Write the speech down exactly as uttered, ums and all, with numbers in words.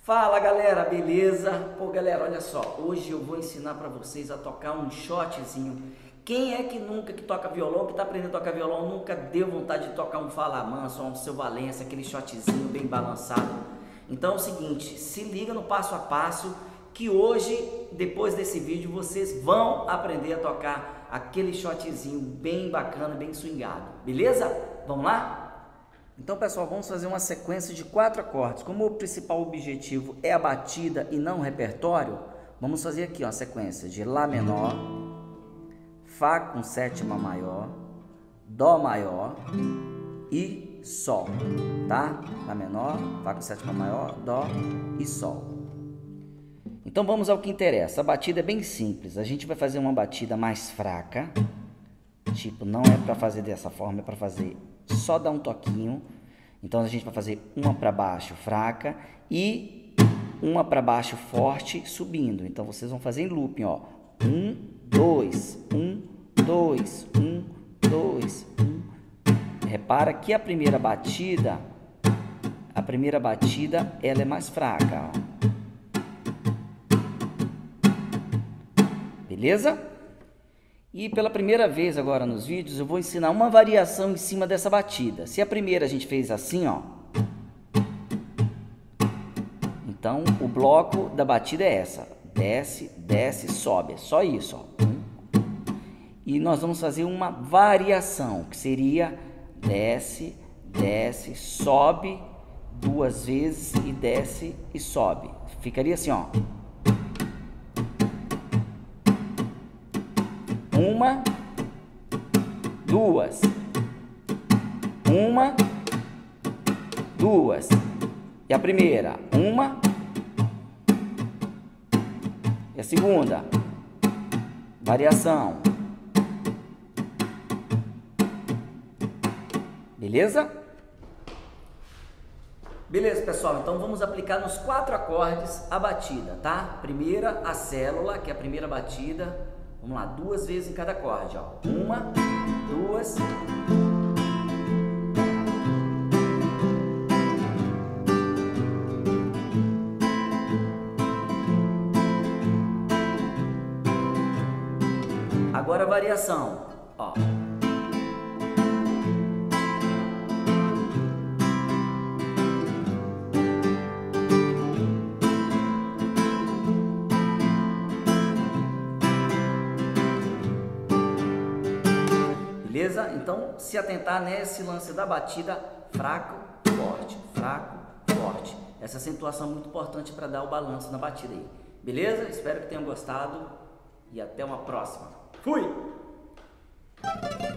Fala galera, beleza? Pô galera, olha só, hoje eu vou ensinar pra vocês a tocar um shotzinho. Quem é que nunca que toca violão, que tá aprendendo a tocar violão, nunca deu vontade de tocar um Fala Mansa ou um Seu Valença, aquele shotzinho bem balançado? Então é o seguinte, se liga no passo a passo, que hoje, depois desse vídeo, vocês vão aprender a tocar aquele shotzinho bem bacana, bem swingado, beleza? Vamos lá? Então, pessoal, vamos fazer uma sequência de quatro acordes. Como o principal objetivo é a batida e não o repertório, vamos fazer aqui ó, a sequência de Lá menor, Fá com sétima maior, Dó maior e Sol, tá? Lá menor, Fá com sétima maior, Dó e Sol. Então vamos ao que interessa. A batida é bem simples. A gente vai fazer uma batida mais fraca. Tipo, não é para fazer dessa forma, é para fazer só dar um toquinho. Então a gente vai fazer uma para baixo fraca e uma para baixo forte subindo. Então vocês vão fazer em looping, ó. Um, dois, um, dois, um, dois, um. Repara que a primeira batida, a primeira batida, ela é mais fraca, ó. Beleza? E pela primeira vez agora nos vídeos eu vou ensinar uma variação em cima dessa batida. Se a primeira a gente fez assim, ó. Então o bloco da batida é essa. Desce, desce, sobe. É só isso, ó. E nós vamos fazer uma variação, que seria desce, desce, sobe duas vezes e desce e sobe. Ficaria assim, ó. Uma, duas, uma, duas, e a primeira, uma, e a segunda, variação, beleza? Beleza, pessoal, então vamos aplicar nos quatro acordes a batida, tá? Primeira, a célula, que é a primeira batida. Vamos lá, duas vezes em cada acorde, ó. Uma, duas. Agora a variação, ó. Beleza? Então, se atentar nesse lance da batida fraco, forte, fraco, forte. Essa acentuação é muito importante para dar o balanço na batida aí. Beleza? Espero que tenham gostado e até uma próxima. Fui!